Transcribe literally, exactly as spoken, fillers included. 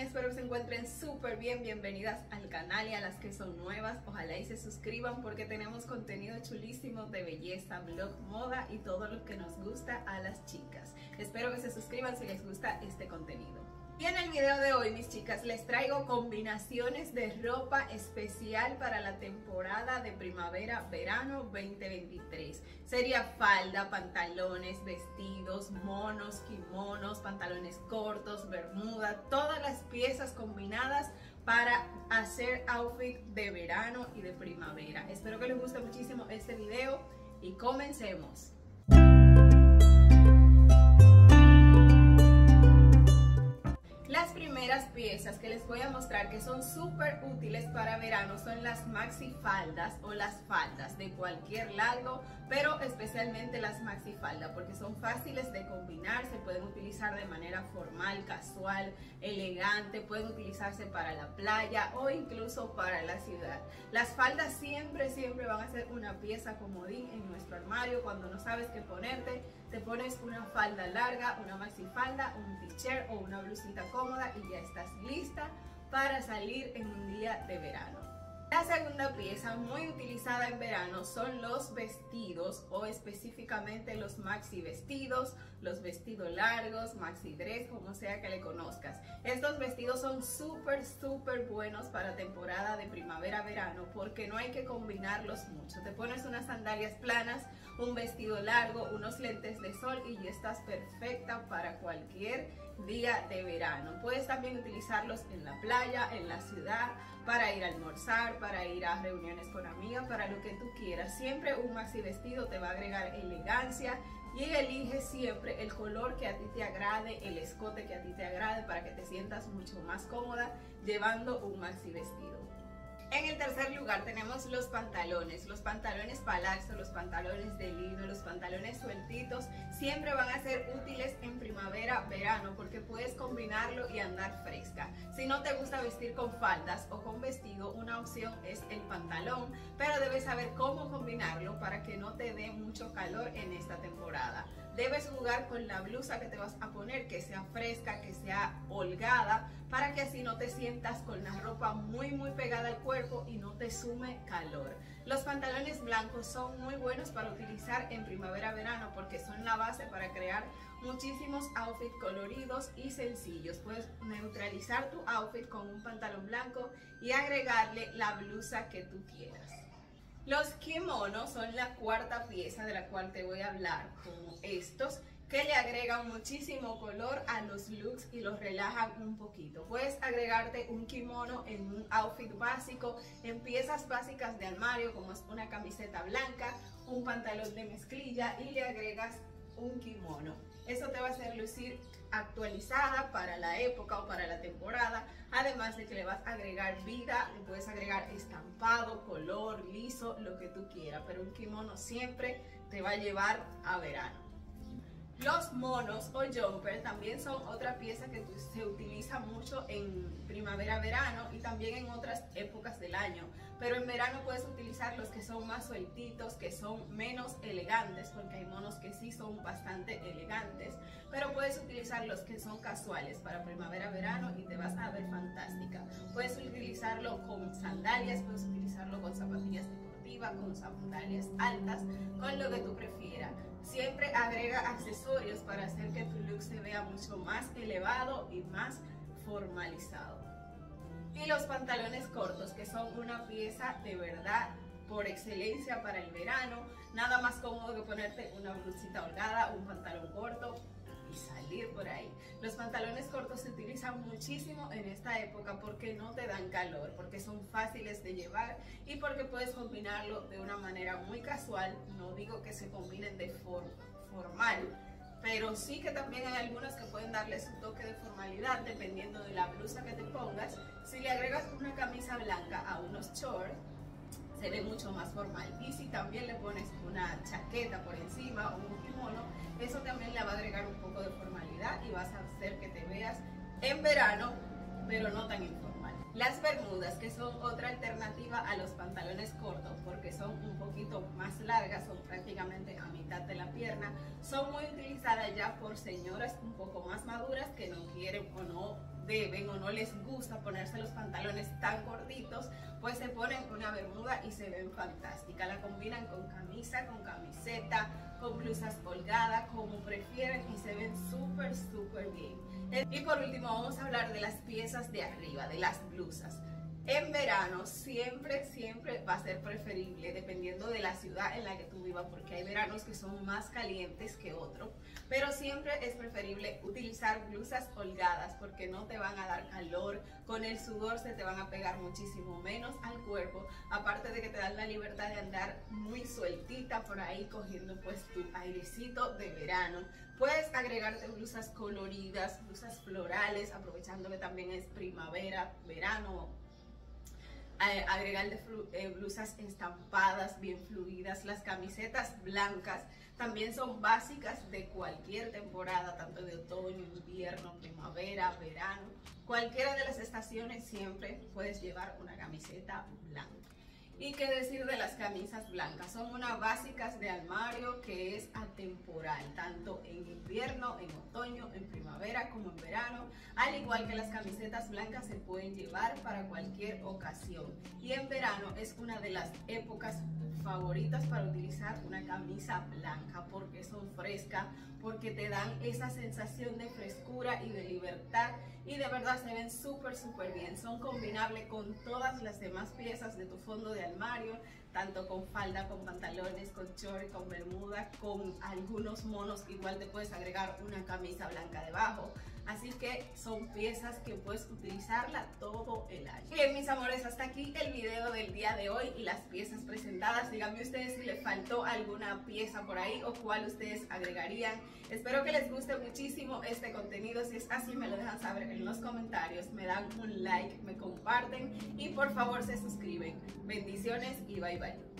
Espero que se encuentren súper bien. Bienvenidas al canal, y a las que son nuevas, ojalá y se suscriban porque tenemos contenido chulísimo de belleza, blog, moda y todo lo que nos gusta a las chicas. Espero que se suscriban si les gusta este contenido. Y en el video de hoy, mis chicas, les traigo combinaciones de ropa especial para la temporada de primavera-verano veinte veintitrés. Sería falda, pantalones, vestidos, monos, kimonos, pantalones cortos, bermuda, todas las piezas combinadas para hacer outfit de verano y de primavera. Espero que les guste muchísimo este video y comencemos. Las primeras piezas que les voy a mostrar que son súper útiles para verano son las maxi faldas o las faldas de cualquier largo, pero especialmente las maxi faldas porque son fáciles de combinar, se pueden utilizar de manera formal, casual, elegante, pueden utilizarse para la playa o incluso para la ciudad. Las faldas siempre, siempre van a ser una pieza comodín en nuestro armario. Cuando no sabes qué ponerte, te pones una falda larga, una maxi falda, un t-shirt o una blusita cómoda y ya estás lista para salir en un día de verano. La segunda pieza muy utilizada en verano son los vestidos, o específicamente los maxi vestidos, los vestidos largos, maxi dress, como sea que le conozcas. Estos vestidos son súper súper buenos para temporada de primavera-verano porque no hay que combinarlos mucho. Te pones unas sandalias planas, un vestido largo, unos lentes de sol y ya estás perfecta para cualquier día de verano. Puedes también utilizarlos en la playa, en la ciudad, para ir a almorzar, para ir a reuniones con amigas, para lo que tú quieras. Siempre un maxi vestido te va a agregar elegancia, y elige siempre el color que a ti te agrade, el escote que a ti te agrade, para que te sientas mucho más cómoda llevando un maxi vestido. En el tercer lugar tenemos los pantalones, los pantalones palazzo, los pantalones de lino, los pantalones sueltitos. Siempre van a ser útiles en primavera, verano porque puedes combinarlo y andar fresca. Si no te gusta vestir con faldas o con vestido, una opción es el pantalón, pero debes saber cómo combinarlo para que no te dé mucho calor en esta temporada. Debes jugar con la blusa que te vas a poner, que sea fresca, que sea holgada, para que así no te sientas con la ropa muy muy pegada al cuerpo y no te sume calor. Los pantalones blancos son muy buenos para utilizar en primavera-verano porque son la base para crear muchísimos outfits coloridos y sencillos. Puedes neutralizar tu outfit con un pantalón blanco y agregarle la blusa que tú quieras. Los kimonos son la cuarta pieza de la cual te voy a hablar, como estos, que le agregan muchísimo color a los looks y los relajan un poquito. Puedes agregarte un kimono en un outfit básico, en piezas básicas de armario, como es una camiseta blanca, un pantalón de mezclilla, y le agregas un kimono. Eso te va a hacer lucir actualizada para la época o para la temporada, además de que le vas a agregar vida, le puedes agregar estampado, color, liso, lo que tú quieras, pero un kimono siempre te va a llevar a verano. Los monos o jumper también son otra pieza que se utiliza mucho en primavera-verano y también en otras épocas del año, pero en verano puedes utilizar los que son más sueltitos, que son menos elegantes, porque hay monos que sí son bastante elegantes, pero puedes utilizar los que son casuales para primavera-verano y te vas a ver fantástica. Puedes utilizarlo con sandalias, puedes utilizarlo con zapatillas deportivas, con sandalias altas, con lo que tú prefieras. Siempre agrega accesorios para hacer que tu look se vea mucho más elevado y más formalizado. Y los pantalones cortos, que son una pieza de verdad por excelencia para el verano. Nada más cómodo que ponerte una blusita holgada, un pantalón corto y salir por ahí. Los pantalones cortos se utilizan muchísimo en esta época porque no te dan calor, porque son fáciles de llevar y porque puedes combinarlo de una manera muy casual. No digo que se combinen de forma formal, pero sí que también hay algunas que pueden darle su toque de formalidad dependiendo de la blusa que te pongas. Si le agregas una camisa blanca a unos shorts, se ve mucho más formal, y si también le pones una chaqueta por encima o un kimono, eso también le va a agregar un poco de formalidad y vas a hacer que te veas en verano pero no tan informal. Las bermudas, que son otra alternativa a los pantalones cortos porque son un poquito más largas, son prácticamente a mitad de la pierna, son muy utilizadas ya por señoras un poco más maduras que no quieren o no deben o no les gusta ponerse los pantalones tan cortitos, pues se ponen una bermuda y se ven fantásticas. La combinan con camisa, con camiseta, con blusas holgadas, como prefieren, y se ven súper, súper bien. Y por último vamos a hablar de las piezas de arriba, de las blusas. En verano siempre, siempre va a ser preferible, dependiendo de la ciudad en la que tú vivas, porque hay veranos que son más calientes que otros, pero siempre es preferible utilizar blusas holgadas porque no te van a dar calor, con el sudor se te van a pegar muchísimo menos al cuerpo, aparte de que te dan la libertad de andar muy sueltita por ahí cogiendo pues tu airecito de verano. Puedes agregarte blusas coloridas, blusas florales, aprovechando que también es primavera, verano. Agregarle eh, blusas estampadas bien fluidas. Las camisetas blancas también son básicas de cualquier temporada, tanto de otoño, invierno, primavera, verano. Cualquiera de las estaciones siempre puedes llevar una camiseta blanca. Y qué decir de las camisas blancas, son unas básicas de armario que es atemporal, tanto en invierno, en otoño, en primavera como en verano. Al igual que las camisetas blancas se pueden llevar para cualquier ocasión. Y en verano es una de las épocas favoritas para utilizar una camisa blanca porque son frescas, porque te dan esa sensación de frescura y de libertad, y de verdad se ven súper súper bien. Son combinables con todas las demás piezas de tu fondo de armario, tanto con falda, con pantalones, con short, con bermuda, con algunos monos. Igual te puedes agregar una camisa blanca debajo. Así que son piezas que puedes utilizarla todo el año. Bien, mis amores, hasta aquí el video del día de hoy y las piezas presentadas. Díganme ustedes si les faltó alguna pieza por ahí o cuál ustedes agregarían. Espero que les guste muchísimo este contenido. Si es así, me lo dejan saber en los comentarios, me dan un like, me comparten y por favor se suscriben. Bendiciones y bye bye.